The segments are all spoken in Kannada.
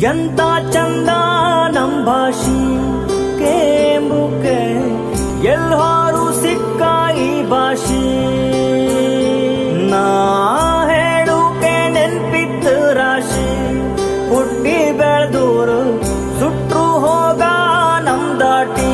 ಎಂತ ಚಂದ ನಮ್ ಭಾಷಿ ಕೇಂಬುಕೆ ಎಲ್ಲಾರು ಸಿಕ್ಕ ಈ ಭಾಷಿ ನಾ ಹೇಳುಕೆ ನೆನ್ಪಿತ್ತು ರಾಶಿ ಹುಟ್ಟಿ ಬೆಳೆದೂರು ಸುಟ್ರು ಹೋಗ ನಮ್ ದಾಟಿ.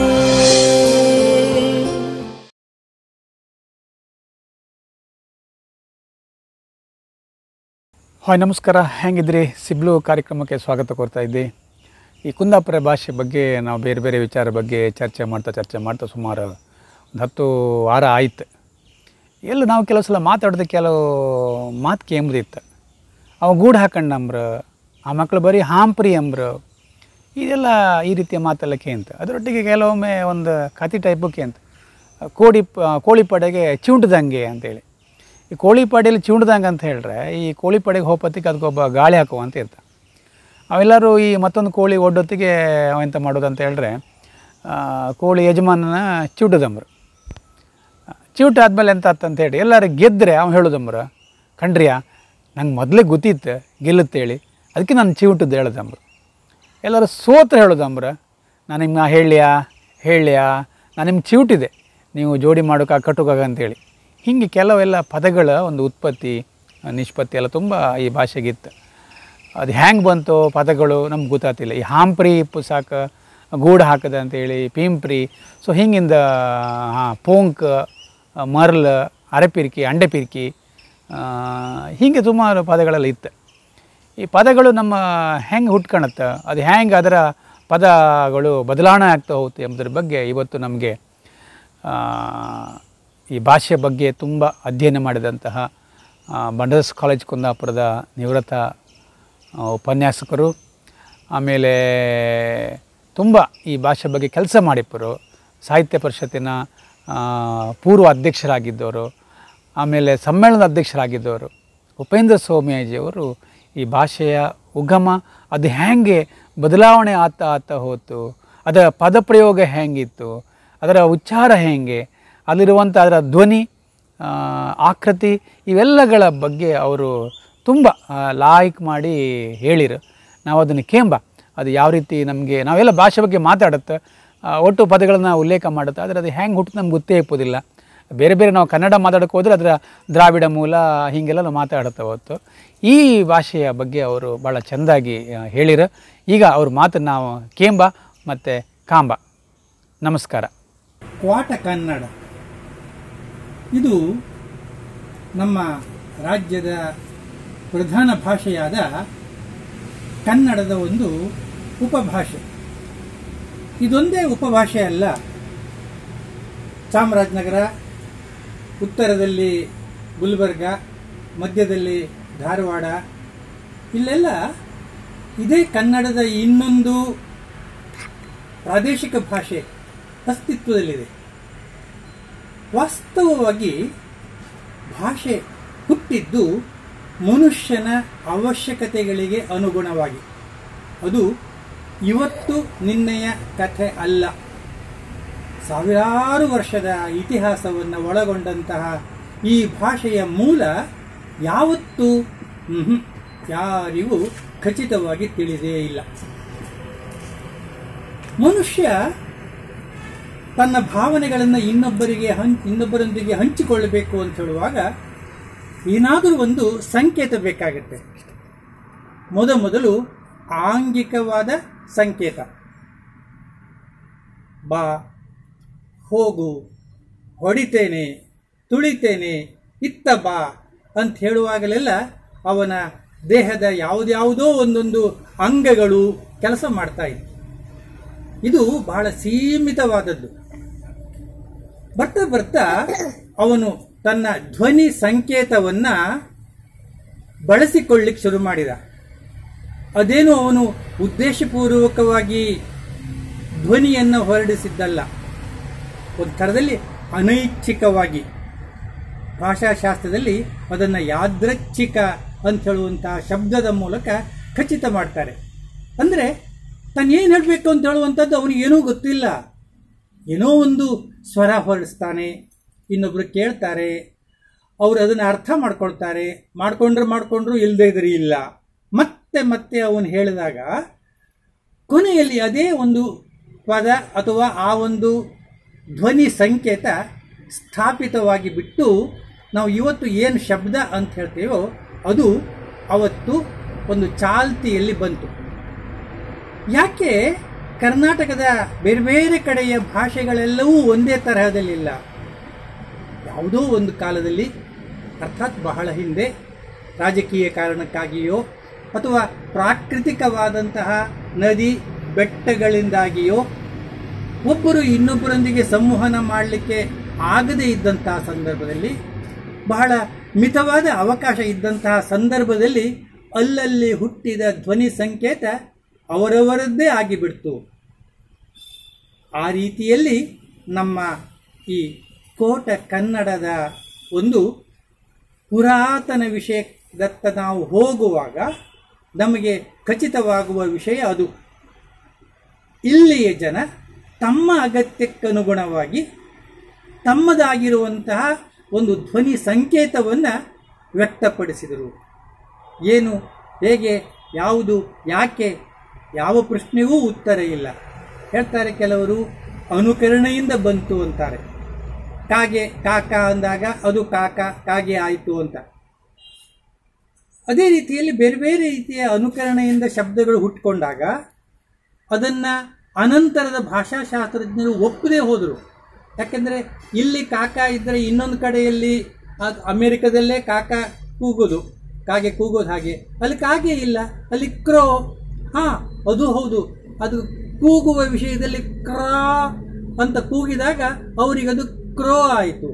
ಹಾಯ್ ನಮಸ್ಕಾರ, ಹೆಂಗಿದ್ರಿ? ಸಿಬ್ಲು ಕಾರ್ಯಕ್ರಮಕ್ಕೆ ಸ್ವಾಗತ ಕೋರ್ತಾ ಇದ್ದೆ. ಈ ಕುಂದಾಪುರ ಭಾಷೆ ಬಗ್ಗೆ ನಾವು ಬೇರೆ ಬೇರೆ ವಿಚಾರ ಬಗ್ಗೆ ಚರ್ಚೆ ಮಾಡ್ತಾ ಸುಮಾರು ಒಂದು 10 ವಾರ ಆಯ್ತು. ಎಲ್ಲ ನಾವು ಕೆಲವು ಸಲ ಮಾತಾಡೋದು ಕೆಲವು ಮಾತು ಕೇಂಬುದಿತ್ತು. ಅವ ಗೂಡು ಹಾಕಂಡು ಅಂಬ್ರು, ಆ ಮಕ್ಕಳು ಬರೀ ಹಾಂಪ್ರಿ ಅಂಬ್ರು, ಇದೆಲ್ಲ ಈ ರೀತಿಯ ಮಾತೆಲ್ಲ ಕೇಂತ. ಅದರೊಟ್ಟಿಗೆ ಕೆಲವೊಮ್ಮೆ ಒಂದು ಕತೆ ಟೈಪು ಕೇಂತ, ಕೋಳಿ ಪಡೆಗೆ ಚಿವುಂಟದಂಗೆ ಅಂತೇಳಿ. ಈ ಕೋಳಿ ಪಾಡಿಯಲ್ಲಿ ಚಿವುಂಡ್ದಂಗೆ ಅಂತ ಹೇಳಿದ್ರೆ, ಈ ಕೋಳಿ ಪಾಡಿಗೆ ಹೋಪತ್ತಿಗೆ ಅದಕ್ಕೊಬ್ಬ ಗಾಳಿ ಹಾಕುವ ಅಂತ ಇರ್ತ. ಅವೆಲ್ಲರೂ ಈ ಮತ್ತೊಂದು ಕೋಳಿ ಒಡ್ಡೊತ್ತಿಗೆ ಅವೆಂತ ಮಾಡೋದು ಅಂತ ಹೇಳಿದ್ರೆ, ಕೋಳಿ ಯಜಮಾನನ ಚಿವುಟದಂಬ್ರು. ಚಿವುಟ ಆದಮೇಲೆ ಎಂತ ಅಂತ ಹೇಳಿ ಎಲ್ಲರೂ ಗೆದ್ದರೆ ಅವ್ನು ಹೇಳೋದಂಬ್ರು, ಕಂಡ್ರಿಯಾ ನಂಗೆ ಮೊದಲೇ ಗೊತ್ತಿತ್ತು ಗೆಲ್ಲುತ್ತೇಳಿ, ಅದಕ್ಕೆ ನಾನು ಚಿವುಟದ್ದು ಹೇಳೋದಂಬ್ರು. ಎಲ್ಲರೂ ಸೋತ್ರ ಹೇಳೋದಂಬ್ರು, ನಾನು ನಿಮ್ಗೆ ಹೇಳ್ಯಾ ನಾನು ನಿಮ್ಗೆ ಚಿವುಟಿದೆ, ನೀವು ಜೋಡಿ ಮಾಡೋಕೆ ಕಟ್ಟುಕಾಗ ಅಂತೇಳಿ. ಹೀಗೆ ಕೆಲವೆಲ್ಲ ಪದಗಳ ಒಂದು ಉತ್ಪತ್ತಿ ನಿಷ್ಪತ್ತಿ ಎಲ್ಲ ತುಂಬ ಈ ಭಾಷೆಗಿತ್ತು. ಅದು ಹ್ಯಾಂಗೆ ಬಂತು ಪದಗಳು ನಮ್ಗೆ ಗೊತ್ತಾಗ್ತಿಲ್ಲ. ಈ ಹಾಂಪ್ರಿ ಪುಸಾಕ ಗೂಡು ಹಾಕದ ಅಂತೇಳಿ, ಪಿಂಪ್ರಿ, ಸೊ ಹಿಂಗಿಂದ ಪೋಂಕ್, ಮರ್ಲ್, ಅರೆಪಿರ್ಕಿ, ಅಂಡೆಪಿರ್ಕಿ, ಹೀಗೆ ಸುಮಾರು ಪದಗಳೆಲ್ಲ ಇತ್ತು. ಈ ಪದಗಳು ನಮ್ಮ ಹೆಂಗೆ ಹುಟ್ಕೊಳತ್ತೆ, ಅದು ಹೆಂಗೆ ಅದರ ಪದಗಳು ಬದಲಾವಣೆ ಆಗ್ತಾ ಹೋಗುತ್ತೆ ಎಂಬುದ್ರ ಬಗ್ಗೆ ಇವತ್ತು ನಮಗೆ ಈ ಭಾಷೆ ಬಗ್ಗೆ ತುಂಬ ಅಧ್ಯಯನ ಮಾಡಿದಂತಹ ಬಂಡರ್ಸ್ ಕಾಲೇಜ್ ಕುಂದಾಪುರದ ನಿವೃತ್ತ ಉಪನ್ಯಾಸಕರು, ಆಮೇಲೆ ತುಂಬ ಈ ಭಾಷೆ ಬಗ್ಗೆ ಕೆಲಸ ಮಾಡಿಪ್ಪರು, ಸಾಹಿತ್ಯ ಪರಿಷತ್ತಿನ ಪೂರ್ವ ಅಧ್ಯಕ್ಷರಾಗಿದ್ದವರು, ಆಮೇಲೆ ಸಮ್ಮೇಳನದ ಅಧ್ಯಕ್ಷರಾಗಿದ್ದವರು ಉಪೇಂದ್ರ ಸೋಮಯಾಜಿಯವರು ಈ ಭಾಷೆಯ ಉಗಮ ಅದು ಹೇಗೆ ಬದಲಾವಣೆ ಆಗ್ತಾ ಹೋತು, ಅದರ ಪದಪ್ರಯೋಗ ಹೇಗಿತ್ತು, ಅದರ ಉಚ್ಚಾರ ಹೇಗೆ, ಅಲ್ಲಿರುವಂಥ ಅದರ ಧ್ವನಿ, ಆಕೃತಿ, ಇವೆಲ್ಲಗಳ ಬಗ್ಗೆ ಅವರು ತುಂಬ ಲಾಯ್ಕ್ ಮಾಡಿ ಹೇಳಿರು. ನಾವು ಅದನ್ನು ಅದು ಯಾವ ರೀತಿ ನಮಗೆ ನಾವೆಲ್ಲ ಭಾಷೆ ಬಗ್ಗೆ ಮಾತಾಡುತ್ತೆ, ಒಟ್ಟು ಪದಗಳನ್ನು ಉಲ್ಲೇಖ ಮಾಡುತ್ತೆ, ಆದರೆ ಅದು ಹೆಂಗೆ ಹುಟ್ಟು ನಮ್ಗೆ ಗೊತ್ತೇ ಇಪ್ಪೋದಿಲ್ಲ. ಬೇರೆ ಬೇರೆ ನಾವು ಕನ್ನಡ ಮಾತಾಡೋಕೆ ಹೋದರೆ ಅದರ ದ್ರಾವಿಡ ಮೂಲ ಹೀಗೆಲ್ಲ ನಾವು ಮಾತಾಡುತ್ತೆ ಹೊತ್ತು. ಈ ಭಾಷೆಯ ಬಗ್ಗೆ ಅವರು ಭಾಳ ಚೆಂದಾಗಿ ಹೇಳಿರು. ಈಗ ಅವ್ರ ಮಾತನ್ನು ನಾವು ಮತ್ತು ಕಾಂಬ. ನಮಸ್ಕಾರ. ಕ್ವಾಟ ಕನ್ನಡ ಇದು ನಮ್ಮ ರಾಜ್ಯದ ಪ್ರಧಾನ ಭಾಷೆಯಾದ ಕನ್ನಡದ ಒಂದು ಉಪಭಾಷೆ. ಇದೊಂದೇ ಉಪಭಾಷೆ ಅಲ್ಲ, ಚಾಮರಾಜನಗರ, ಉತ್ತರದಲ್ಲಿ ಗುಲ್ಬರ್ಗ, ಮಧ್ಯದಲ್ಲಿ ಧಾರವಾಡ, ಇಲ್ಲೆಲ್ಲ ಇದೇ ಕನ್ನಡದ ಇನ್ನೊಂದು ಪ್ರಾದೇಶಿಕ ಭಾಷೆ ಅಸ್ತಿತ್ವದಲ್ಲಿದೆ. ವಾಸ್ತವವಾಗಿ ಭಾಷೆ ಹುಟ್ಟಿದ್ದು ಮನುಷ್ಯನ ಅವಶ್ಯಕತೆಗಳಿಗೆ ಅನುಗುಣವಾಗಿ. ಅದು ಇವತ್ತು ನಿನ್ನೆಯ ಕಥೆ ಅಲ್ಲ. ಸಾವಿರಾರು ವರ್ಷದ ಇತಿಹಾಸವನ್ನು ಒಳಗೊಂಡಂತಹ ಈ ಭಾಷೆಯ ಮೂಲ ಯಾವತ್ತೂ ಯಾರಿಗೂ ಖಚಿತವಾಗಿ ತಿಳಿದೇ ಇಲ್ಲ. ಮನುಷ್ಯ ತನ್ನ ಭಾವನೆಗಳನ್ನು ಇನ್ನೊಬ್ಬರೊಂದಿಗೆ ಹಂಚಿಕೊಳ್ಳಬೇಕು ಅಂತ ಹೇಳುವಾಗ ಏನಾದರೂ ಒಂದು ಸಂಕೇತ ಬೇಕಾಗುತ್ತೆ. ಮೊದಲು ಆಂಗಿಕವಾದ ಸಂಕೇತ, ಬಾ, ಹೋಗು, ಹೊಡಿತೇನೆ, ತುಳಿತೇನೆ, ಇತ್ತ ಬಾ ಅಂತ ಹೇಳುವಾಗಲೆಲ್ಲ ಅವನ ದೇಹದ ಯಾವುದ್ಯಾವುದೋ ಒಂದೊಂದು ಅಂಗಗಳು ಕೆಲಸ ಮಾಡ್ತಾ ಇತ್ತು. ಇದು ಬಹಳ ಸೀಮಿತವಾದದ್ದು. ಬರ್ತಾ ಅವನು ತನ್ನ ಧ್ವನಿ ಸಂಕೇತವನ್ನ ಬಳಸಿಕೊಳ್ಳಿಕ್ಕೆ ಶುರು ಮಾಡಿದ. ಅದೇನು ಅವನು ಉದ್ದೇಶಪೂರ್ವಕವಾಗಿ ಧ್ವನಿಯನ್ನು ಹೊರಡಿಸಿದ್ದಲ್ಲ, ಒಂದು ಥರದಲ್ಲಿ ಅನೈಚ್ಛಿಕವಾಗಿ. ಭಾಷಾಶಾಸ್ತ್ರದಲ್ಲಿ ಅದನ್ನು ಯಾದೃಚ್ಛಿಕ ಅಂತ ಹೇಳುವಂತಹ ಶಬ್ದದ ಮೂಲಕ ಖಚಿತ ಮಾಡ್ತಾರೆ. ಅಂದರೆ ತಾನು ಏನು ಹೇಳಬೇಕು ಅಂತ ಹೇಳುವಂಥದ್ದು ಅವನಿಗೇನೂ ಗೊತ್ತಿಲ್ಲ. ಏನೋ ಒಂದು ಸ್ವರ ಹೊರಡಿಸ್ತಾನೆ, ಇನ್ನೊಬ್ರು ಕೇಳ್ತಾರೆ, ಅವರು ಅದನ್ನು ಅರ್ಥ ಮಾಡ್ಕೊಳ್ತಾರೆ, ಮಾಡ್ಕೊಂಡ್ರು ಇಲ್ಲದೇ ಇದ್ರೆ ಇಲ್ಲ. ಮತ್ತೆ ಅವನು ಹೇಳಿದಾಗ ಕೊನೆಯಲ್ಲಿ ಅದೇ ಒಂದು ಪದ ಅಥವಾ ಆ ಒಂದು ಧ್ವನಿ ಸಂಕೇತ ಸ್ಥಾಪಿತವಾಗಿ ಬಿಟ್ಟು ನಾವು ಇವತ್ತು ಏನು ಶಬ್ದ ಅಂತ ಹೇಳ್ತೇವೋ ಅದು ಅವತ್ತು ಒಂದು ಚಾಲ್ತಿಯಲ್ಲಿ ಬಂತು. ಯಾಕೆ ಕರ್ನಾಟಕದ ಬೇರೆ ಬೇರೆ ಕಡೆಯ ಭಾಷೆಗಳೆಲ್ಲವೂ ಒಂದೇ ತರಹದಲ್ಲಿಲ್ಲ? ಯಾವುದೋ ಒಂದು ಕಾಲದಲ್ಲಿ, ಅರ್ಥಾತ್ ಬಹಳ ಹಿಂದೆ, ರಾಜಕೀಯ ಕಾರಣಕ್ಕಾಗಿಯೋ ಅಥವಾ ಪ್ರಾಕೃತಿಕವಾದಂತಹ ನದಿ ಬೆಟ್ಟಗಳಿಂದಾಗಿಯೋ ಒಬ್ಬರು ಇನ್ನೊಬ್ಬರೊಂದಿಗೆ ಸಂವಹನ ಮಾಡಲಿಕ್ಕೆ ಆಗದೇ ಇದ್ದಂತಹ ಸಂದರ್ಭದಲ್ಲಿ, ಬಹಳ ಮಿತವಾದ ಅವಕಾಶ ಇದ್ದಂತಹ ಸಂದರ್ಭದಲ್ಲಿ ಅಲ್ಲಲ್ಲಿ ಹುಟ್ಟಿದ ಧ್ವನಿ ಸಂಕೇತ ಅವರವರದ್ದೇ ಆಗಿಬಿಡ್ತು. ಆ ರೀತಿಯಲ್ಲಿ ನಮ್ಮ ಈ ಕೋಟ ಕನ್ನಡದ ಒಂದು ಪುರಾತನ ವಿಷಯದತ್ತ ನಾವು ಹೋಗುವಾಗ ನಮಗೆ ಖಚಿತವಾಗುವ ವಿಷಯ ಅದು. ಇಲ್ಲಿಯ ಜನ ತಮ್ಮ ಅಗತ್ಯಕ್ಕನುಗುಣವಾಗಿ ತಮ್ಮದಾಗಿರುವಂತಹ ಒಂದು ಧ್ವನಿ ಸಂಕೇತವನ್ನು ವ್ಯಕ್ತಪಡಿಸಿದರು. ಏನು, ಹೇಗೆ, ಯಾವುದು, ಯಾಕೆ, ಯಾವ ಪ್ರಶ್ನೆಗೂ ಉತ್ತರ ಇಲ್ಲ. ಹೇಳ್ತಾರೆ ಕೆಲವರು, ಅನುಕರಣೆಯಿಂದ ಬಂತು ಅಂತಾರೆ. ಕಾಗೆ ಕಾಕ ಅಂದಾಗ ಅದು ಕಾಕ ಕಾಗೆ ಆಯಿತು ಅಂತ. ಅದೇ ರೀತಿಯಲ್ಲಿ ಬೇರೆ ಬೇರೆ ರೀತಿಯ ಅನುಕರಣೆಯಿಂದ ಶಬ್ದಗಳು ಹುಟ್ಟುಕೊಂಡಾಗ ಅದನ್ನು ಅನಂತರದ ಭಾಷಾಶಾಸ್ತ್ರಜ್ಞರು ಒಪ್ಪದೇ ಹೋದರು. ಯಾಕೆಂದರೆ ಇಲ್ಲಿ ಕಾಕ ಇದ್ದರೆ ಇನ್ನೊಂದು ಕಡೆಯಲ್ಲಿ ಅಮೆರಿಕದಲ್ಲೇ ಕಾಕ ಕೂಗೋದು, ಕಾಗೆ ಕೂಗೋದು, ಹಾಗೆ ಅಲ್ಲಿ ಕಾಗೆ ಇಲ್ಲ, ಅಲ್ಲಿ ಕ್ರೋ. ಅದು ಹೌದು, ಅದು ಕೂಗುವ ವಿಷಯದಲ್ಲಿ ಕ್ರಾ ಅಂತ ಕೂಗಿದಾಗ ಅವರಿಗದು ಕ್ರೋ ಆಯಿತು.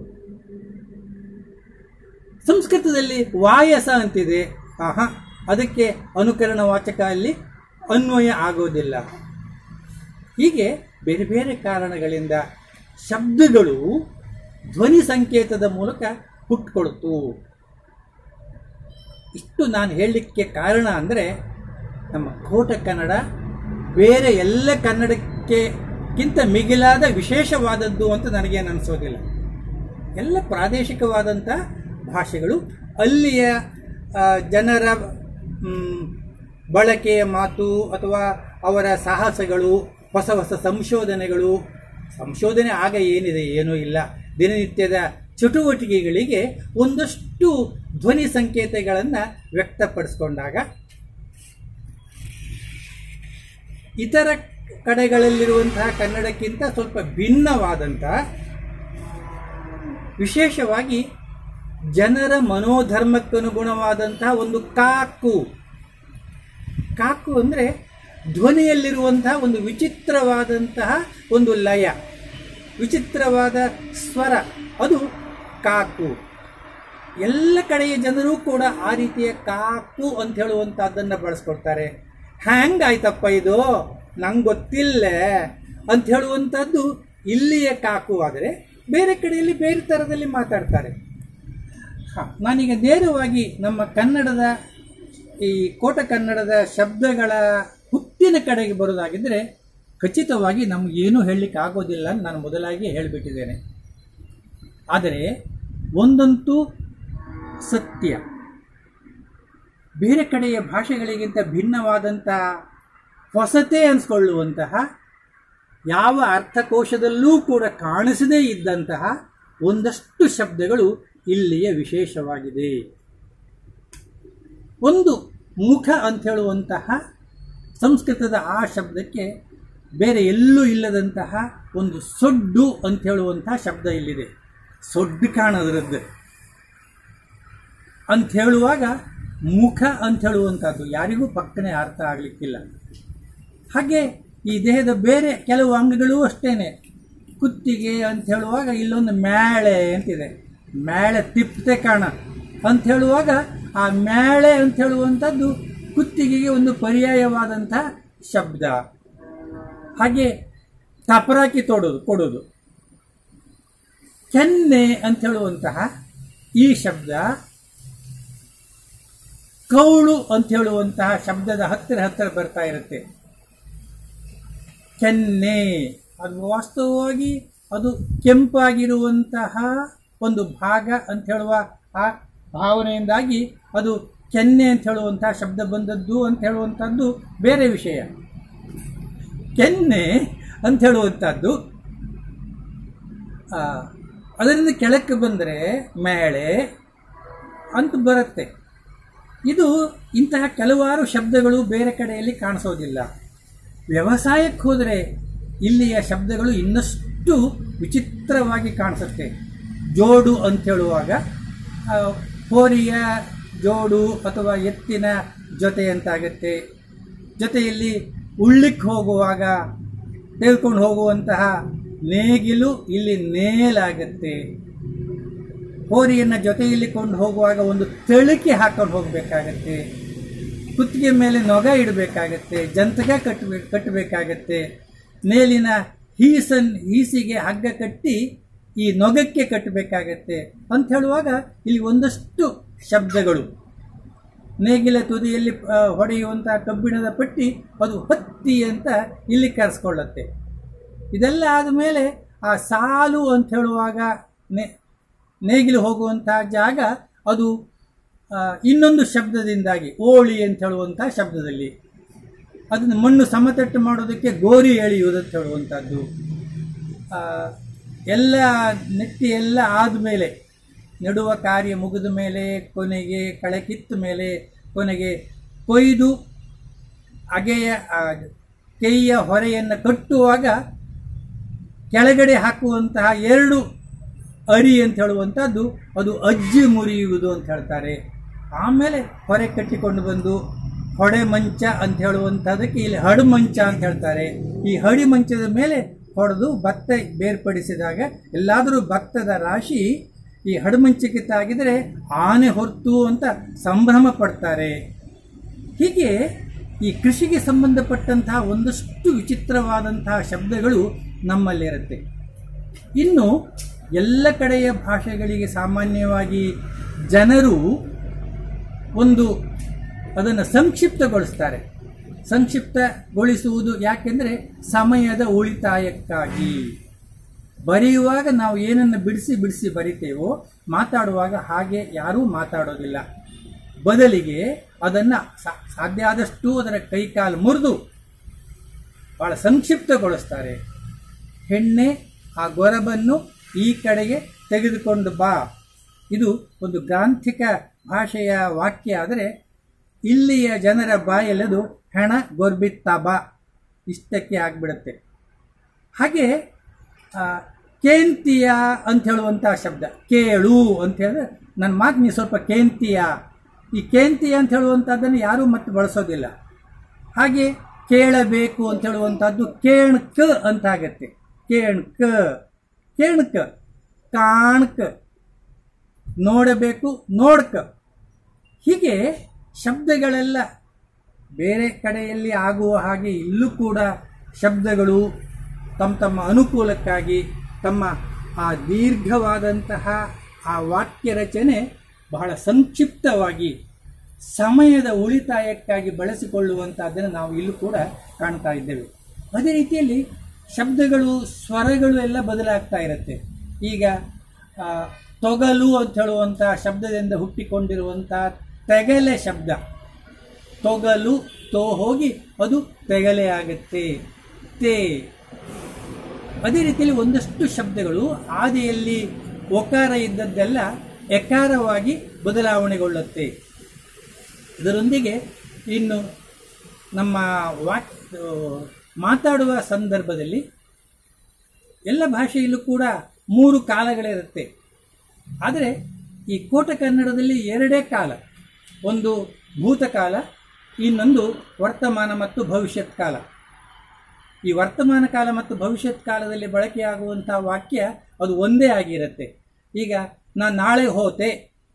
ಸಂಸ್ಕೃತದಲ್ಲಿ ವಾಯಸ ಅಂತಿದೆ, ಅದಕ್ಕೆ ಅನುಕರಣ ವಾಚಕ ಅಲ್ಲಿ ಅನ್ವಯ ಆಗೋದಿಲ್ಲ. ಹೀಗೆ ಬೇರೆ ಬೇರೆ ಕಾರಣಗಳಿಂದ ಶಬ್ದಗಳು ಧ್ವನಿ ಸಂಕೇತದ ಮೂಲಕ ಹುಟ್ಟುಕೊಳ್ತು. ಇಷ್ಟು ನಾನು ಹೇಳಲಿಕ್ಕೆ ಕಾರಣ ಅಂದರೆ, ನಮ್ಮ ಕೋಟ ಕನ್ನಡ ಬೇರೆ ಎಲ್ಲ ಕನ್ನಡಕ್ಕಿಂತ ಮಿಗಿಲಾದ ವಿಶೇಷವಾದದ್ದು ಅಂತ ನನಗೇನು ಅನಿಸೋದಿಲ್ಲ. ಎಲ್ಲ ಪ್ರಾದೇಶಿಕವಾದಂಥ ಭಾಷೆಗಳು, ಅಲ್ಲಿಯ ಜನರ ಬಳಕೆಯ ಮಾತು ಅಥವಾ ಅವರ ಸಾಹಸಗಳು, ಹೊಸ ಹೊಸ ಸಂಶೋಧನೆ ಆಗ ಏನಿದೆ, ಏನೂ ಇಲ್ಲ, ದಿನನಿತ್ಯದ ಚಟುವಟಿಕೆಗಳಿಗೆ ಒಂದಷ್ಟು ಧ್ವನಿ ಸಂಕೇತಗಳನ್ನು ವ್ಯಕ್ತಪಡಿಸ್ಕೊಂಡಾಗ ಇತರ ಕಡೆಗಳಲ್ಲಿರುವಂತಹ ಕನ್ನಡಕ್ಕಿಂತ ಸ್ವಲ್ಪ ಭಿನ್ನವಾದಂತಹ, ವಿಶೇಷವಾಗಿ ಜನರ ಮನೋಧರ್ಮಕ್ಕನುಗುಣವಾದಂತಹ ಒಂದು ಕಾಕು ಅಂದರೆ ಧ್ವನಿಯಲ್ಲಿರುವಂತಹ ಒಂದು ವಿಚಿತ್ರವಾದಂತಹ ಒಂದು ಲಯ, ವಿಚಿತ್ರವಾದ ಸ್ವರ, ಅದು ಕಾಕು. ಎಲ್ಲ ಕಡೆಯ ಜನರು ಕೂಡ ಆ ರೀತಿಯ ಕಾಕು ಅಂತ ಹೇಳುವಂಥದ್ದನ್ನು ಬಳಸ್ಕೊಡ್ತಾರೆ. ಹ್ಯಾಂಗಾಯ್ತಪ್ಪ ಇದು, ನಂಗೆ ಗೊತ್ತಿಲ್ಲ ಅಂತ ಹೇಳುವಂಥದ್ದು ಇಲ್ಲಿಯ ಕಾಕು. ಆದರೆ ಬೇರೆ ಕಡೆಯಲ್ಲಿ ಬೇರೆ ಥರದಲ್ಲಿ ಮಾತಾಡ್ತಾರೆ. ನಾನೀಗ ನೇರವಾಗಿ ನಮ್ಮ ಕನ್ನಡದ ಈ ಕೋಟ ಕನ್ನಡದ ಶಬ್ದಗಳ ಹುಟ್ಟಿನ ಕಡೆಗೆ ಬರೋದಾಗಿದ್ದರೆ, ಖಚಿತವಾಗಿ ನಮಗೇನೂ ಹೇಳಲಿಕ್ಕೆ ಆಗೋದಿಲ್ಲ ಅಂತ ನಾನು ಮೊದಲಾಗಿ ಹೇಳಿಬಿಟ್ಟಿದ್ದೇನೆ. ಆದರೆ ಒಂದಂತೂ ಸತ್ಯ, ಬೇರೆ ಕಡೆಯ ಭಾಷೆಗಳಿಗಿಂತ ಭಿನ್ನವಾದಂತಹ, ಹೊಸತೇ ಅನಿಸ್ಕೊಳ್ಳುವಂತಹ, ಯಾವ ಅರ್ಥಕೋಶದಲ್ಲೂ ಕೂಡ ಕಾಣಿಸದೇ ಇದ್ದಂತಹ ಒಂದಷ್ಟು ಶಬ್ದಗಳು ಇಲ್ಲಿಯ ವಿಶೇಷವಾಗಿದೆ. ಒಂದು ಮುಖ ಅಂತ ಹೇಳುವಂತಹ ಸಂಸ್ಕೃತದ ಆ ಶಬ್ದಕ್ಕೆ ಬೇರೆ ಎಲ್ಲೂ ಇಲ್ಲದಂತಹ ಒಂದು ಸೊಡ್ಡು ಅಂತ ಹೇಳುವಂತಹ ಶಬ್ದ ಇಲ್ಲಿದೆ. ಸೊಡ್ಡು ಕಾಣೋದ್ರದ್ದು ಅಂತ ಹೇಳುವಾಗ ಮುಖ ಅಂತ ಹೇಳುವಂಥದ್ದು ಯಾರಿಗೂ ಪಕ್ಕನೆ ಅರ್ಥ ಆಗಲಿಕ್ಕಿಲ್ಲ. ಹಾಗೆ ಈ ದೇಹದ ಬೇರೆ ಕೆಲವು ಅಂಗಗಳು ಅಷ್ಟೇನೆ. ಕುತ್ತಿಗೆ ಅಂತ ಹೇಳುವಾಗ ಇಲ್ಲೊಂದು ಮ್ಯಾಳೆ ಅಂತಿದೆ, ಮ್ಯಾಳೆ ತಿಪ್ಪತೆ ಕಾಣ ಅಂತ ಹೇಳುವಾಗ ಆ ಮ್ಯಾಳೆ ಅಂತ ಹೇಳುವಂಥದ್ದು ಕುತ್ತಿಗೆಗೆ ಒಂದು ಪರ್ಯಾಯವಾದಂಥ ಶಬ್ದ. ಹಾಗೆ ತಪರಾಕಿ ಕೊಡೋದು, ಕೆನ್ನೆ ಅಂತ ಹೇಳುವಂತಹ ಈ ಶಬ್ದ ಕೌಳು ಅಂತ ಹೇಳುವಂತಹ ಶಬ್ದದ ಹತ್ತಿರ ಬರ್ತಾ ಇರುತ್ತೆ. ಕೆನ್ನೆ ಅದು ವಾಸ್ತವವಾಗಿ ಅದು ಕೆಂಪಾಗಿರುವಂತಹ ಒಂದು ಭಾಗ ಅಂತ ಹೇಳುವ ಆ ಭಾವನೆಯಿಂದಾಗಿ ಅದು ಕೆನ್ನೆ ಅಂತ ಹೇಳುವಂತಹ ಶಬ್ದ ಬಂದದ್ದು ಅಂತ ಹೇಳುವಂಥದ್ದು ಬೇರೆ ವಿಷಯ. ಕೆನ್ನೆ ಅಂತ ಹೇಳುವಂಥದ್ದು. ಅದರಿಂದ ಕೆಳಕ್ಕೆ ಬಂದರೆ ಮೇಳೆ ಅಂತ ಬರುತ್ತೆ. ಇದು ಇಂತಹ ಕೆಲವಾರು ಶಬ್ದಗಳು ಬೇರೆ ಕಡೆಯಲ್ಲಿ ಕಾಣಿಸೋದಿಲ್ಲ. ವ್ಯವಸಾಯಕ್ಕೆ ಹೋದರೆ ಇಲ್ಲಿಯ ಶಬ್ದಗಳು ಇನ್ನಷ್ಟು ವಿಚಿತ್ರವಾಗಿ ಕಾಣಿಸುತ್ತೆ. ಜೋಡು ಅಂತ ಹೇಳುವಾಗ ಹೋರಿಯ ಜೋಡು ಅಥವಾ ಎತ್ತಿನ ಜೊತೆ ಅಂತಾಗತ್ತೆ. ಜೊತೆಯಲ್ಲಿ ಉಳ್ಳಿಕ್ಕೆ ಹೋಗುವಾಗ ತೆಗೆದುಕೊಂಡು ಹೋಗುವಂತಹ ನೇಗಿಲು ಇಲ್ಲಿ ನೇಲಾಗತ್ತೆ. ಹೋರಿಯನ್ನು ಜೊತೆಯಲ್ಲಿ ಕೊಂಡು ಹೋಗುವಾಗ ಒಂದು ತಳಿಕೆ ಹಾಕೊಂಡು ಹೋಗಬೇಕಾಗತ್ತೆ. ಕುತ್ತಿಗೆ ಮೇಲೆ ನೊಗ ಇಡಬೇಕಾಗತ್ತೆ, ಜಂತಕ ಕಟ್ಟಬೇಕಾಗತ್ತೆ. ನೇಲಿನ ಹೀಸಿಗೆ ಹಗ್ಗ ಕಟ್ಟಿ ಈ ನೊಗಕ್ಕೆ ಕಟ್ಟಬೇಕಾಗತ್ತೆ ಅಂತ ಹೇಳುವಾಗ ಇಲ್ಲಿ ಒಂದಷ್ಟು ಶಬ್ದಗಳು. ನೇಗಿಲ ತುದಿಯಲ್ಲಿ ಹೊಡೆಯುವಂತಹ ಕಬ್ಬಿಣದ ಪಟ್ಟಿ ಅದು ಹತ್ತಿ ಅಂತ ಇಲ್ಲಿ ಕರೆಸ್ಕೊಳ್ಳುತ್ತೆ. ಇದೆಲ್ಲ ಆದಮೇಲೆ ಆ ಸಾಲು ಅಂತ ಹೇಳುವಾಗ ನೇಗಿಲು ಹೋಗುವಂತಹ ಜಾಗ ಅದು ಇನ್ನೊಂದು ಶಬ್ದದಿಂದಾಗಿ ಓಳಿ ಅಂತ ಹೇಳುವಂಥ ಶಬ್ದದಲ್ಲಿ ಅದನ್ನು ಮಣ್ಣು ಸಮತಟ್ಟು ಮಾಡೋದಕ್ಕೆ ಗೋರಿ ಎಳೆಯುವುದು ಅಂತ ಹೇಳುವಂಥದ್ದು. ಎಲ್ಲ ನೆಟ್ಟಿ ಎಲ್ಲ ಆದಮೇಲೆ ನೆಡುವ ಕಾರ್ಯ ಮುಗಿದ ಮೇಲೆ ಕೊನೆಗೆ ಕಳೆ ಕಿತ್ತ ಮೇಲೆ ಕೊನೆಗೆ ಕೊಯ್ದು ಅಗೆಯ ಕೈಯ ಹೊರೆಯನ್ನು ಕಟ್ಟುವಾಗ ಕೆಳಗಡೆ ಹಾಕುವಂತಹ 2 ಅರಿ ಅಂತ ಹೇಳುವಂಥದ್ದು ಅದು ಅಜ್ಜಿ ಮುರಿಯುವುದು ಅಂತ ಹೇಳ್ತಾರೆ. ಆಮೇಲೆ ಹೊರೆ ಕಟ್ಟಿಕೊಂಡು ಬಂದು ಹೊಡೆ ಮಂಚ ಅಂತ ಹೇಳುವಂಥದ್ದಕ್ಕೆ ಇಲ್ಲಿ ಹಡು ಮಂಚ ಅಂತ ಹೇಳ್ತಾರೆ. ಈ ಹಡಿ ಮಂಚದ ಮೇಲೆ ಹೊಡೆದು ಭತ್ತ ಬೇರ್ಪಡಿಸಿದಾಗ ಎಲ್ಲಾದರೂ ಭತ್ತದ ರಾಶಿ ಈ ಹಡುಮಂಚಕ್ಕೆ ತಾಗಿದರೆ ಆನೆ ಹೊರ್ತು ಅಂತ ಸಂಭ್ರಮ ಪಡ್ತಾರೆ. ಹೀಗೆ ಈ ಕೃಷಿಗೆ ಸಂಬಂಧಪಟ್ಟಂತಹ ಒಂದಷ್ಟು ವಿಚಿತ್ರವಾದಂತಹ ಶಬ್ದಗಳು ನಮ್ಮಲ್ಲಿರುತ್ತೆ. ಇನ್ನು ಎಲ್ಲ ಕಡೆಯ ಭಾಷೆಗಳಿಗೆ ಸಾಮಾನ್ಯವಾಗಿ ಜನರು ಅದನ್ನು ಸಂಕ್ಷಿಪ್ತಗೊಳಿಸ್ತಾರೆ. ಸಂಕ್ಷಿಪ್ತಗೊಳಿಸುವುದು ಯಾಕೆಂದರೆ ಸಮಯದ ಉಳಿತಾಯಕ್ಕಾಗಿ. ಬರೆಯುವಾಗ ನಾವು ಏನನ್ನು ಬಿಡಿಸಿ ಬರಿತೇವೋ ಮಾತಾಡುವಾಗ ಹಾಗೆ ಯಾರೂ ಮಾತಾಡೋದಿಲ್ಲ. ಬದಲಿಗೆ ಅದನ್ನು ಸಾಧ್ಯ ಆದಷ್ಟು ಅದರ ಕೈಕಾಲು ಮುರಿದು ಭಾಳ ಸಂಕ್ಷಿಪ್ತಗೊಳಿಸ್ತಾರೆ. ಹೆಣ್ಣೆ ಆ ಗೊರಬನ್ನು ಈ ಕಡೆಗೆ ತೆಗೆದುಕೊಂಡು ಬಾ. ಇದು ಒಂದು ಗ್ರಾಂಥಿಕ ಭಾಷೆಯ ವಾಕ್ಯ. ಆದರೆ ಇಲ್ಲಿಯ ಜನರ ಬಾಯಲ್ಲದು ಹೆಣ ಗೊರ್ಬಿತ್ತ ಬಾ ಇಷ್ಟಕ್ಕೆ ಆಗಿಬಿಡುತ್ತೆ. ಹಾಗೆ ಕೇಂತಿಯ ಅಂತ ಹೇಳುವಂಥ ಶಬ್ದ, ಕೇಳು ಅಂತ ಹೇಳಿದ್ರೆ ನನ್ನ ಮಾತು ನೀವು ಸ್ವಲ್ಪ ಕೇಂತಿಯ. ಈ ಕೇಂತಿಯ ಅಂತ ಹೇಳುವಂಥದ್ದನ್ನು ಯಾರೂ ಮತ್ತೆ ಬಳಸೋದಿಲ್ಲ. ಹಾಗೆ ಕೇಳಬೇಕು ಅಂತ ಹೇಳುವಂಥದ್ದು ಕೇಣ್ಕ ಅಂತ ಆಗತ್ತೆ. ಕೇಣ್ಕ, ಕಾಣ್ಕ, ನೋಡಬೇಕು, ನೋಡ್ಕ. ಹೀಗೆ ಶಬ್ದಗಳೆಲ್ಲ ಬೇರೆ ಕಡೆಯಲ್ಲಿ ಆಗುವ ಹಾಗೆ ಇಲ್ಲೂ ಕೂಡ ಶಬ್ದಗಳು ತಮ್ಮ ಅನುಕೂಲಕ್ಕಾಗಿ ತಮ್ಮ ಆ ದೀರ್ಘವಾದಂತಹ ಆ ವಾಕ್ಯ ರಚನೆ ಬಹಳ ಸಂಕ್ಷಿಪ್ತವಾಗಿ ಸಮಯದ ಉಳಿತಾಯಕ್ಕಾಗಿ ಬಳಸಿಕೊಳ್ಳುವಂಥದ್ದನ್ನು ನಾವು ಇಲ್ಲೂ ಕೂಡ ಕಾಣ್ತಾ ಇದ್ದೇವೆ. ಅದೇ ರೀತಿಯಲ್ಲಿ ಶಬ್ದಗಳು, ಸ್ವರಗಳು ಎಲ್ಲ ಬದಲಾಗ್ತಾ ಇರುತ್ತೆ. ಈಗ ತೊಗಲು ಅಂತ ಹೇಳುವಂಥ ಶಬ್ದದಿಂದ ಹುಟ್ಟಿಕೊಂಡಿರುವಂಥ ತೆಗಲೆ ಶಬ್ದ, ತೊಗಲು ತೋ ಹೋಗಿ ಅದು ತೆಗಲೆ ಆಗುತ್ತೆ, ತೇ. ಅದೇ ರೀತಿಯಲ್ಲಿ ಒಂದಷ್ಟು ಶಬ್ದಗಳು ಆದಿಯಲ್ಲಿ ಒಕಾರ ಇದ್ದದ್ದೆಲ್ಲ ಎಕಾರವಾಗಿ ಬದಲಾವಣೆಗೊಳ್ಳುತ್ತೆ. ಇದರೊಂದಿಗೆ ಇನ್ನು ನಮ್ಮ ಮಾತಾಡುವ ಸಂದರ್ಭದಲ್ಲಿ ಎಲ್ಲ ಭಾಷೆಯಲ್ಲೂ ಕೂಡ 3 ಕಾಲಗಳಿರುತ್ತೆ. ಆದರೆ ಈ ಕೋಟ ಕನ್ನಡದಲ್ಲಿ 2 ಕಾಲ. ಒಂದು ಭೂತಕಾಲ, ಇನ್ನೊಂದು ವರ್ತಮಾನ ಮತ್ತು ಭವಿಷ್ಯತ್ ಕಾಲ. ಈ ವರ್ತಮಾನ ಕಾಲ ಮತ್ತು ಭವಿಷ್ಯತ್ ಕಾಲದಲ್ಲಿ ಬಳಕೆಯಾಗುವಂಥ ವಾಕ್ಯ ಅದು ಒಂದೇ ಆಗಿರುತ್ತೆ. ಈಗ ನಾನು ನಾಳೆ ಹೋತೆ,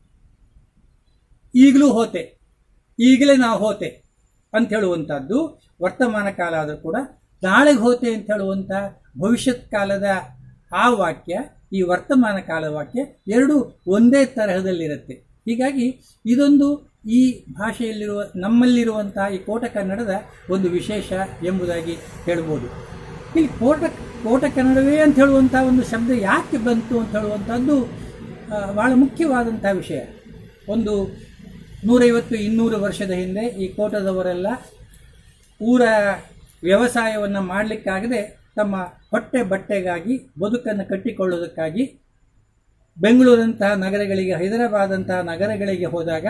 ಈಗಲೂ ಹೋತೆ, ಈಗಲೇ ನಾವು ಹೋತೆ ಅಂತ ಹೇಳುವಂಥದ್ದು ವರ್ತಮಾನ ಕಾಲ ಆದರೂ ಕೂಡ ನಾಳೆಗೆ ಹೋತೆ ಅಂತ ಹೇಳುವಂಥ ಭವಿಷ್ಯತ್ ಕಾಲದ ಆ ವಾಕ್ಯ, ಈ ವರ್ತಮಾನ ಕಾಲ ವಾಕ್ಯ ಎರಡೂ ಒಂದೇ ತರಹದಲ್ಲಿರುತ್ತೆ. ಹೀಗಾಗಿ ಇದೊಂದು ಈ ಭಾಷೆಯಲ್ಲಿರುವ ನಮ್ಮಲ್ಲಿರುವಂತಹ ಈ ಕೋಟ ಕನ್ನಡದ ಒಂದು ವಿಶೇಷ ಎಂಬುದಾಗಿ ಹೇಳ್ಬೋದು. ಇಲ್ಲಿ ಕೋಟ ಕನ್ನಡವೇ ಅಂತ ಹೇಳುವಂಥ ಒಂದು ಶಬ್ದ ಯಾಕೆ ಬಂತು ಅಂತ ಹೇಳುವಂಥದ್ದು ಭಾಳ ಮುಖ್ಯವಾದಂಥ ವಿಷಯ. ಒಂದು 150-200 ವರ್ಷದ ಹಿಂದೆ ಈ ಕೋಟದವರೆಲ್ಲ ಊರ ವ್ಯವಸಾಯವನ್ನು ಮಾಡಲಿಕ್ಕಾಗದೆ ತಮ್ಮ ಹೊಟ್ಟೆ ಬಟ್ಟೆಗಾಗಿ ಬದುಕನ್ನು ಕಟ್ಟಿಕೊಳ್ಳುವುದಕ್ಕಾಗಿ ಬೆಂಗಳೂರಂತಹ ನಗರಗಳಿಗೆ, ಹೈದರಾಬಾದಂತಹ ನಗರಗಳಿಗೆ ಹೋದಾಗ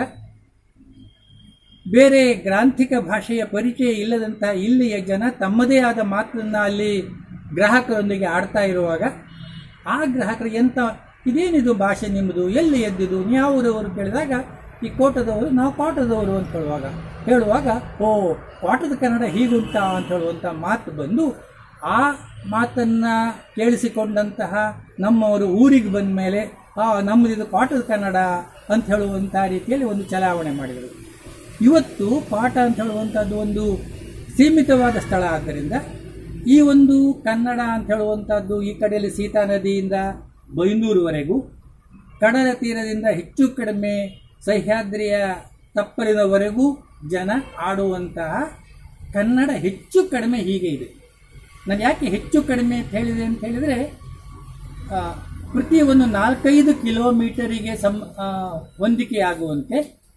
ಬೇರೆ ಗ್ರಾಂಥಿಕ ಭಾಷೆಯ ಪರಿಚಯ ಇಲ್ಲದಂತಹ ಇಲ್ಲಿಯ ಜನ ತಮ್ಮದೇ ಆದ ಮಾತನ್ನು ಅಲ್ಲಿ ಗ್ರಾಹಕರೊಂದಿಗೆ ಆಡ್ತಾ ಇರುವಾಗ ಆ ಗ್ರಾಹಕರು ಎಂಥ ಇದೇನಿದು ಭಾಷೆ ನಿಮ್ಮದು, ಎಲ್ಲಿ ಎದ್ದಿದು, ನ್ಯಾವೂರವರು ಕೇಳಿದಾಗ ಈ ಕೋಟದವರು, ನಾವು ಕೋಟದವರು ಅಂತ ಹೇಳುವಾಗ ಓ ಕೋಟದ ಕನ್ನಡ ಹೀಗುಂಟಾ ಅಂತ ಹೇಳುವಂಥ ಮಾತು ಬಂದು ಆ ಮಾತನ್ನು ಕೇಳಿಸಿಕೊಂಡಂತಹ ನಮ್ಮವರು ಊರಿಗೆ ಬಂದ ಮೇಲೆ ನಮ್ಮದಿದು ಕೋಟದ ಕನ್ನಡ ಅಂತ ಹೇಳುವಂಥ ರೀತಿಯಲ್ಲಿ ಒಂದು ಚಲಾವಣೆ ಮಾಡಿದರು. ಇವತ್ತು ಪಾಠ ಅಂತ ಹೇಳುವಂಥದ್ದು ಒಂದು ಸೀಮಿತವಾದ ಸ್ಥಳ ಆದ್ದರಿಂದ ಈ ಒಂದು ಕನ್ನಡ ಅಂತ ಹೇಳುವಂಥದ್ದು ಈ ಕಡೆಯಲ್ಲಿ ಸೀತಾ ನದಿಯಿಂದ ಬೈಂದೂರುವರೆಗೂ, ಕಡಲ ತೀರದಿಂದ ಹೆಚ್ಚು ಕಡಿಮೆ ಸಹ್ಯಾದ್ರಿಯ ತಪ್ಪಲಿನವರೆಗೂ ಜನ ಆಡುವಂತಹ ಕನ್ನಡ ಹೆಚ್ಚು ಕಡಿಮೆ ಹೀಗೆ ಇದೆ. ನಾನು ಯಾಕೆ ಹೆಚ್ಚು ಕಡಿಮೆ ಅಂತ ಹೇಳಿದೆ ಅಂತ ಹೇಳಿದರೆ, ಪ್ರತಿ ಒಂದು 4-5 ಕಿಲೋಮೀಟರಿಗೆ ಹೊಂದಿಕೆಯಾಗುವಂತೆ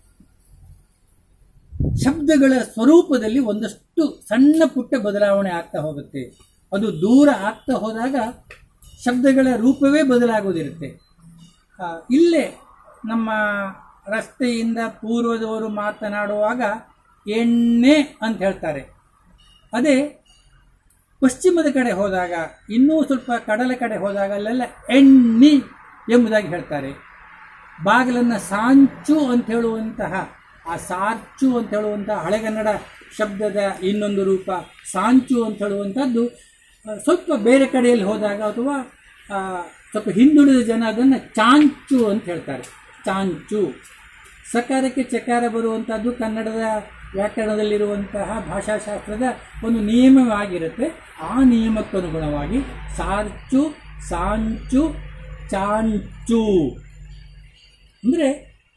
ಶಬ್ದಗಳ ಸ್ವರೂಪದಲ್ಲಿ ಒಂದಷ್ಟು ಸಣ್ಣ ಪುಟ್ಟ ಬದಲಾವಣೆ ಆಗ್ತಾ ಹೋಗುತ್ತೆ. ಅದು ದೂರ ಆಗ್ತಾ ಹೋದಾಗ ಶಬ್ದಗಳ ರೂಪವೇ ಬದಲಾಗೋದಿರುತ್ತೆ. ಇಲ್ಲೇ ನಮ್ಮ ರಸ್ತೆಯಿಂದ ಪೂರ್ವದವರು ಮಾತನಾಡುವಾಗ ಎಣ್ಣೆ ಅಂತ ಹೇಳ್ತಾರೆ. ಅದೇ ಪಶ್ಚಿಮದ ಕಡೆ ಹೋದಾಗ, ಇನ್ನೂ ಸ್ವಲ್ಪ ಕಡಲ ಕಡೆ ಹೋದಾಗ ಅಲ್ಲೆಲ್ಲ ಎಣ್ಣಿ ಎಂಬುದಾಗಿ ಹೇಳ್ತಾರೆ. ಬಾಗಿಲನ್ನು ಸಾಂಚು ಅಂತ ಹೇಳುವಂತಹ, ಆ ಸಾರ್ಚು ಅಂತ ಹೇಳುವಂತಹ ಹಳೆಗನ್ನಡ ಶಬ್ದದ ಇನ್ನೊಂದು ರೂಪ ಸಾಂಚು ಅಂತ ಹೇಳುವಂಥದ್ದು ಸ್ವಲ್ಪ ಬೇರೆ ಕಡೆಯಲ್ಲಿ ಹೋದಾಗ ಅಥವಾ ಸ್ವಲ್ಪ ಹಿಂದುಳಿದ ಜನ ಅದನ್ನು ಚಾಂಚು ಅಂತ ಹೇಳ್ತಾರೆ. ಚಾಂಚು. ಸಕಾರಕ್ಕೆ ಚಕಾರ ಬರುವಂಥದ್ದು ಕನ್ನಡದ ವ್ಯಾಕರಣದಲ್ಲಿರುವಂತಹ ಭಾಷಾಶಾಸ್ತ್ರದ ಒಂದು ನಿಯಮವಾಗಿರುತ್ತೆ. ಆ ನಿಯಮಕ್ಕನುಗುಣವಾಗಿ ಸಾರ್ಚು, ಸಾಂಚು, ಚಾಂಚು ಅಂದರೆ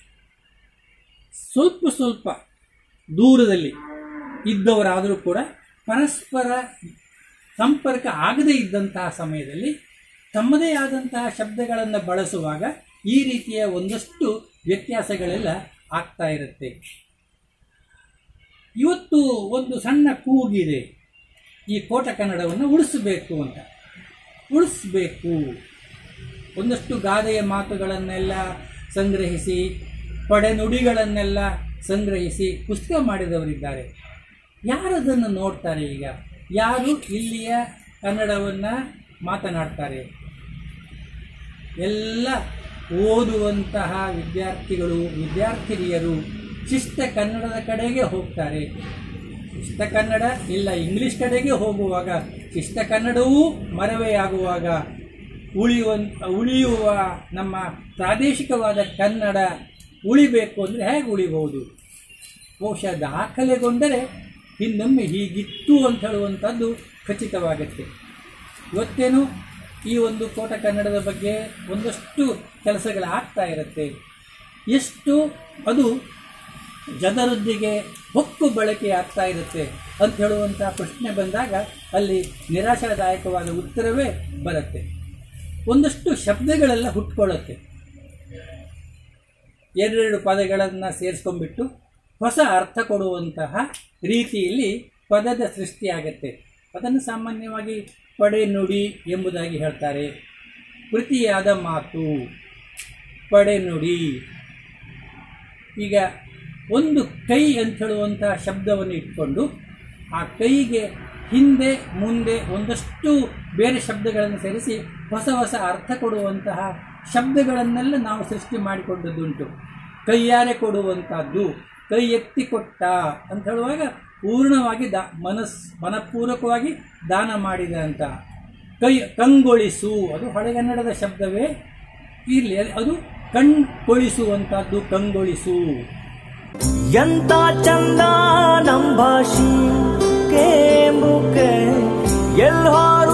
ಸ್ವಲ್ಪ ದೂರದಲ್ಲಿ ಇದ್ದವರಾದರೂ ಕೂಡ ಪರಸ್ಪರ ಸಂಪರ್ಕ ಆಗದೇ ಇದ್ದಂತಹ ಸಮಯದಲ್ಲಿ ತಮ್ಮದೇ ಆದಂತಹ ಶಬ್ದಗಳನ್ನು ಬಳಸುವಾಗ ಈ ರೀತಿಯ ಒಂದಷ್ಟು ವ್ಯತ್ಯಾಸಗಳೆಲ್ಲ ಆಗ್ತಾ ಇರುತ್ತೆ. ಇವತ್ತು ಒಂದು ಸಣ್ಣ ಕೂಗಿದೆ, ಈ ಕೋಟ ಕನ್ನಡವನ್ನು ಉಳಿಸಬೇಕು. ಒಂದಷ್ಟು ಗಾದೆಯ ಮಾತುಗಳನ್ನೆಲ್ಲ ಸಂಗ್ರಹಿಸಿ, ಪಡೆನುಡಿಗಳನ್ನೆಲ್ಲ ಸಂಗ್ರಹಿಸಿ ಪುಸ್ತಕ ಮಾಡಿದವರಿದ್ದಾರೆ. ಯಾರದನ್ನು ನೋಡ್ತಾರೆ? ಈಗ ಯಾರು ಇಲ್ಲಿಯ ಕನ್ನಡವನ್ನು ಮಾತನಾಡ್ತಾರೆ? ಎಲ್ಲ ಓದುವಂತಹ ವಿದ್ಯಾರ್ಥಿಗಳು, ವಿದ್ಯಾರ್ಥಿನಿಯರು ಶಿಷ್ಟ ಕನ್ನಡದ ಕಡೆಗೆ ಹೋಗ್ತಾರೆ. ಶಿಷ್ಟ ಕನ್ನಡ ಇಲ್ಲ ಇಂಗ್ಲಿಷ್ ಕಡೆಗೆ ಹೋಗುವಾಗ ಶಿಷ್ಟ ಕನ್ನಡವೂ ಮರವೆಯಾಗುವಾಗ ಉಳಿಯುವ ನಮ್ಮ ಪ್ರಾದೇಶಿಕವಾದ ಕನ್ನಡ ಉಳಿಬೇಕು ಅಂದರೆ ಹೇಗೆ ಉಳಿಬಹುದು? ಬಹುಶಃ ದಾಖಲೆಗೊಂಡರೆ ಹಿಂದೊಮ್ಮೆ ಹೀಗಿತ್ತು ಅಂತ ಹೇಳುವಂಥದ್ದು ಖಚಿತವಾಗುತ್ತೆ. ಇವತ್ತೇನು ಈ ಒಂದು ಕೋಟ ಕನ್ನಡದ ಬಗ್ಗೆ ಒಂದಷ್ಟು ಕೆಲಸಗಳಾಗ್ತಾ ಇರುತ್ತೆ. ಎಷ್ಟು ಅದು ಜನರೊಂದಿಗೆ ಹೊಕ್ಕು ಬಳಕೆ ಆಗ್ತಾ ಇರುತ್ತೆ ಅಂತ ಹೇಳುವಂಥ ಪ್ರಶ್ನೆ ಬಂದಾಗ ಅಲ್ಲಿ ನಿರಾಶಾದಾಯಕವಾದ ಉತ್ತರವೇ ಬರುತ್ತೆ. ಒಂದಷ್ಟು ಶಬ್ದಗಳೆಲ್ಲ ಹುಟ್ಕೊಳ್ಳುತ್ತೆ. ಎರಡೆರಡು ಪದಗಳನ್ನು ಸೇರಿಸ್ಕೊಂಡ್ಬಿಟ್ಟು ಹೊಸ ಅರ್ಥ ಕೊಡುವಂತಹ ರೀತಿಯಲ್ಲಿ ಪದದ ಸೃಷ್ಟಿಯಾಗತ್ತೆ. ಅದನ್ನು ಸಾಮಾನ್ಯವಾಗಿ ಪಡೆನುಡಿ ಎಂಬುದಾಗಿ ಹೇಳ್ತಾರೆ. ಪ್ರತಿಯಾದ ಮಾತು, ಪಡೆನುಡಿ. ಈಗ ಒಂದು ಕೈ ಅಂತ ಹೇಳುವಂತಹ ಶಬ್ದವನ್ನು ಇಟ್ಕೊಂಡು ಆ ಕೈಗೆ ಹಿಂದೆ ಮುಂದೆ ಒಂದಷ್ಟು ಬೇರೆ ಶಬ್ದಗಳನ್ನು ಸೇರಿಸಿ ಹೊಸ ಅರ್ಥ ಕೊಡುವಂತಹ ಶಬ್ದಗಳನ್ನೆಲ್ಲ ನಾವು ಸೃಷ್ಟಿ ಮಾಡಿಕೊಂಡದ್ದುಂಟು. ಕೈಯಾರೆ ಕೊಡುವಂಥದ್ದು, ಕೈ ಎತ್ತಿ ಕೊಟ್ಟ ಅಂತ ಹೇಳುವಾಗ ಪೂರ್ಣವಾಗಿ ಮನಪೂರ್ವಕವಾಗಿ ದಾನ ಮಾಡಿದ ಅಂತ. ಕಂಗೊಳಿಸು, ಅದು ಹಳೆಗನ್ನಡದ ಶಬ್ದವೇ ಇರಲಿ, ಅದು ಕಣ್ಗೊಳಿಸುವಂಥದ್ದು, ಕಂಗೊಳಿಸು. ಎಂತ ಚಂದ ನಮ್ಮ ಭಾಷೆ ಕೇಂಬುಕೆ ಎಲ್ಲಾರು